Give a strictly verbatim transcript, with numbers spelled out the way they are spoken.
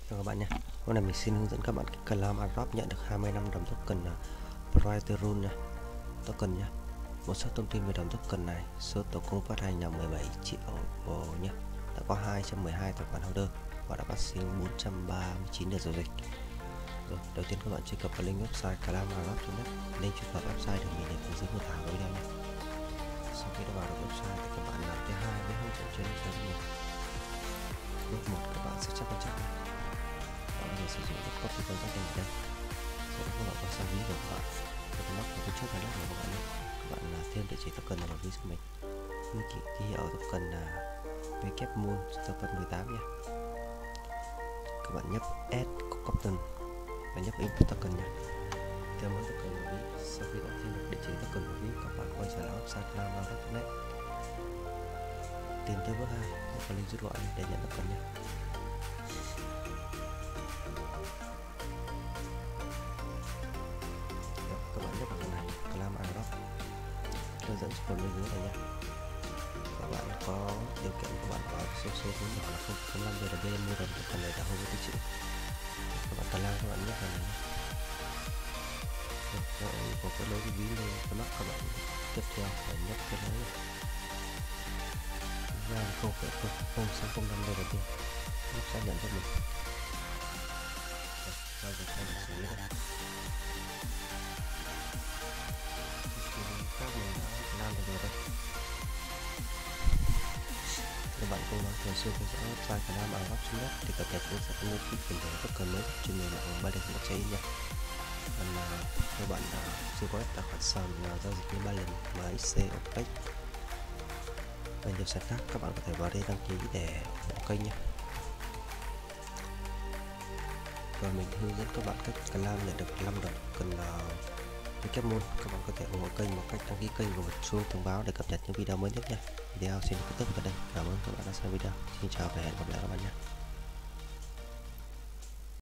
Chào các bạn nhé. Hôm nay mình xin hướng dẫn các bạn cách làm airdrop nhận được hai mươi năm đồng token là Priority Rune nha. Token nha. Một số thông tin về đồng token này: số tổ cung phát hành là mười bảy triệu nhé. Đã có hai trăm mười hai tài khoản holder và đã phát sinh bốn trăm ba mươi chín lượt giao dịch. Rồi, đầu tiên các bạn truy cập vào link website calamairdrop chấm net. Link truy cập website được mình để hướng dẫn mô tả của video nhé. Sau khi đã vào được website thì các bạn làm thứ hai với hướng dẫn trên website của mình. Bước một, các bạn sẽ chắc con chắc này. Các bạn sử dụng các copy contact này đây. Sau đó các bạn vào sang ví của các bạn, các bạn log vào cái trước này log của các bạn nhé. Các bạn là thêm địa chỉ token vào ví của mình. Như ký hiệu token là wmoon token mười tám nha. Các bạn nhấp add token và nhấp import token nha. Thêm mới token vào ví. Sau khi đã thêm được địa chỉ token vào ví, các bạn quay trở lại website calamairdrop chấm net. Tiến tới bước hai, nhấp vào link rút gọn để nhận token nha. Các bạn nhấp vào phần này calamairdrop, hướng dẫn phần bên dưới này nhé. Các bạn có điều kiện các bạn có số số vốn nhỏ là không phẩy năm bê đê bê mua đồng phần này đã không có tích chữ. Các bạn calam các bạn nhấp vào này nhé. Rồi có kết nối cái ví lên cái mắt các bạn tiếp theo phải nhấp kết nối ra không phẩy không không năm bê đê bê nhấp xác nhận cho mình. Giao dịch hay là xử lý đây. Các mình đã làm được rồi đây. Các bạn cũng nói thường xuyên theo dõi website calamairdrop chấm net thì cập nhật cũng sẽ có những phiên bản token mới trên nền tảng Binance Blockchain nha. Còn uh, các bạn uh, chưa có tài khoản sàn uh, giao dịch như Binance, em ích xê, Opec và nhiều sàn khác, các bạn có thể vào đây đăng ký để ủng hộ kênh nhé. Và mình hướng dẫn các bạn cách Calam nhận được năm đồng token uh, wmoon. Các bạn có thể ủng hộ kênh bằng cách đăng ký kênh và bật chuông thông báo để cập nhật những video mới nhất nha. Video xin kết thúc tại đây. Cảm ơn các bạn đã xem video. Xin chào và hẹn gặp lại các bạn nhé.